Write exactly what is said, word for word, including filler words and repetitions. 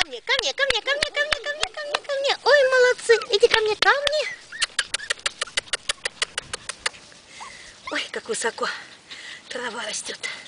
мне, ко мне, ко мне, ко мне, ко мне, ко мне, ко мне, ко мне. Ой, молодцы, иди ко мне, ко мне. Ой, как высоко трава растет.